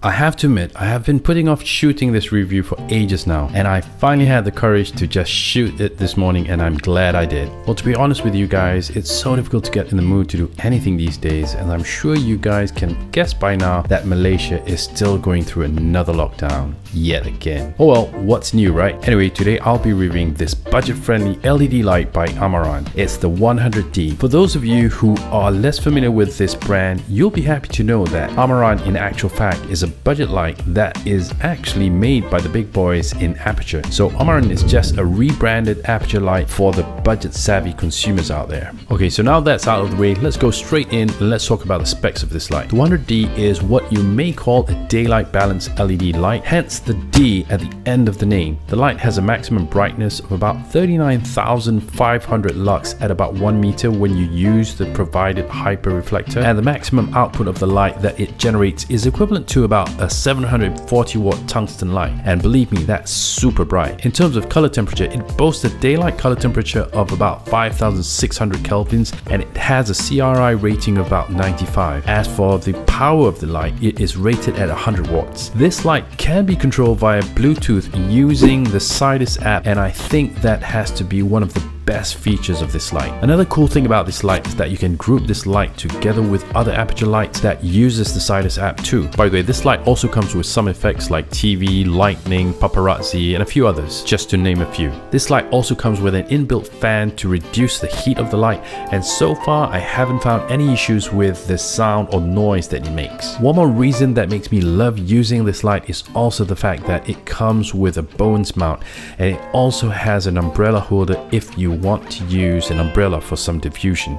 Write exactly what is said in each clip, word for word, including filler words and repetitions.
I have to admit, I have been putting off shooting this review for ages now, and I finally had the courage to just shoot it this morning, and I'm glad I did. Well, to be honest with you guys, it's so difficult to get in the mood to do anything these days, and I'm sure you guys can guess by now that Malaysia is still going through another lockdown yet again. Oh well, what's new, right? Anyway, today I'll be reviewing this budget-friendly L E D light by Amaran. It's the one hundred D. For those of you who are less familiar with this brand, you'll be happy to know that Amaran in actual fact is a budget light that is actually made by the big boys in Aputure. So Amaran is just a rebranded Aputure light for the budget-savvy consumers out there. Okay, so now that's out of the way, let's go straight in and let's talk about the specs of this light. The one hundred D is what you may call a daylight balance L E D light, hence the D at the end of the name. The light has a maximum brightness of about thirty-nine thousand five hundred lux at about one meter when you use the provided hyper reflector, and the maximum output of the light that it generates is equivalent to about a seven hundred forty watt tungsten light, and believe me, that's super bright. In terms of color temperature, it boasts a daylight color temperature of about five thousand six hundred kelvins, and it has a C R I rating of about ninety-five. As for the power of the light, it is rated at one hundred watts. This light can be controlled via Bluetooth using the Sidus app, and I think that has to be one of the best features of this light. Another cool thing about this light is that you can group this light together with other Aputure lights that uses the Sidus app too. By the way, this light also comes with some effects like T V, lightning, paparazzi, and a few others, just to name a few. This light also comes with an inbuilt fan to reduce the heat of the light, and so far I haven't found any issues with the sound or noise that it makes. One more reason that makes me love using this light is also the fact that it comes with a Bowens mount, and it also has an umbrella holder if you want to use an umbrella for some diffusion.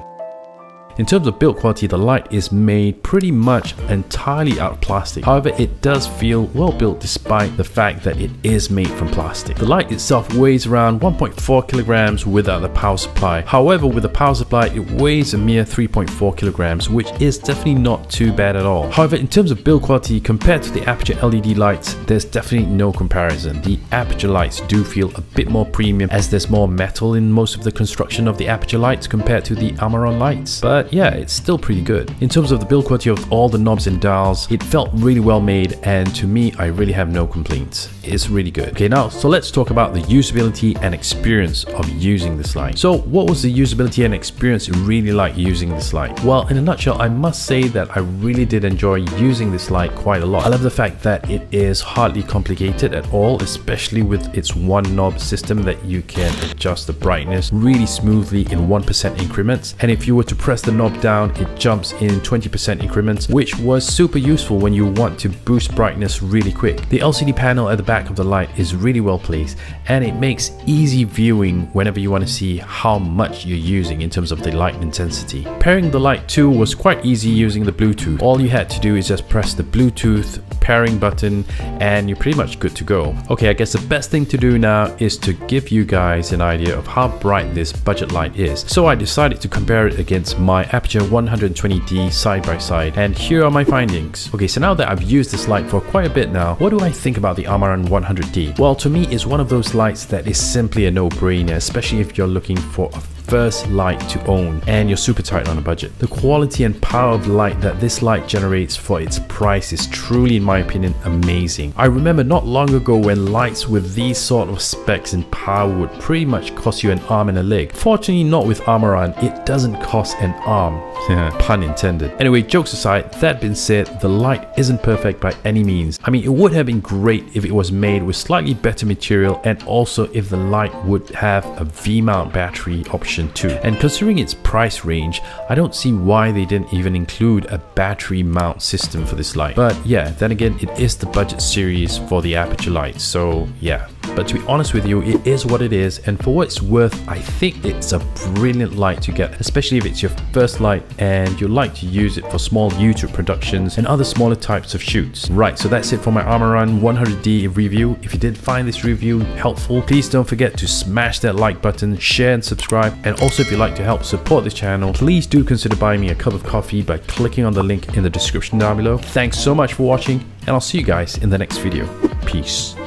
In terms of build quality, the light is made pretty much entirely out of plastic. However, it does feel well built despite the fact that it is made from plastic. The light itself weighs around one point four kilograms without the power supply. However, with the power supply, it weighs a mere three point four kilograms, which is definitely not too bad at all. However, in terms of build quality, compared to the Aputure L E D lights, there's definitely no comparison. The Aputure lights do feel a bit more premium, as there's more metal in most of the construction of the Aputure lights compared to the Amaran lights. But yeah, it's still pretty good. In terms of the build quality of all the knobs and dials, it felt really well made, and to me, I really have no complaints. It's really good. Okay, now, so let's talk about the usability and experience of using this light. So what was the usability and experience really like using this light? Well, in a nutshell, I must say that I really did enjoy using this light quite a lot. I love the fact that it is hardly complicated at all, especially with its one knob system that you can adjust the brightness really smoothly in one percent increments, and if you were to press the knob down, it jumps in twenty percent increments, which was super useful when you want to boost brightness really quick. The L C D panel at the back of the light is really well placed, and it makes easy viewing whenever you want to see how much you're using in terms of the light intensity. Pairing the light too was quite easy using the Bluetooth. All you had to do is just press the Bluetooth pairing button and you're pretty much good to go. Okay, I guess the best thing to do now is to give you guys an idea of how bright this budget light is. So I decided to compare it against my Aputure one hundred twenty D side by side, and here are my findings. Okay, so now that I've used this light for quite a bit now, what do I think about the Amaran one hundred D? Well, to me, it's one of those lights that is simply a no-brainer, especially if you're looking for a first light to own and you're super tight on a budget. The quality and power of light that this light generates for its price is truly, in my opinion, amazing. I remember not long ago when lights with these sort of specs and power would pretty much cost you an arm and a leg. Fortunately, not with Amaran, it doesn't cost an arm. Pun intended. Anyway, jokes aside, that being said, the light isn't perfect by any means. I mean, it would have been great if it was made with slightly better material, and also if the light would have a V-mount battery option too. And considering its price range, I don't see why they didn't even include a battery mount system for this light. But yeah, then again, it is the budget series for the Aputure light, so yeah. But to be honest with you, it is what it is, and for what it's worth, I think it's a brilliant light to get, especially if it's your first light and you like to use it for small YouTube productions and other smaller types of shoots. Right, so that's it for my Amaran one hundred D review. If you did find this review helpful, please don't forget to smash that like button, share and subscribe, and also if you'd like to help support this channel, please do consider buying me a cup of coffee by clicking on the link in the description down below. Thanks so much for watching, and I'll see you guys in the next video. Peace.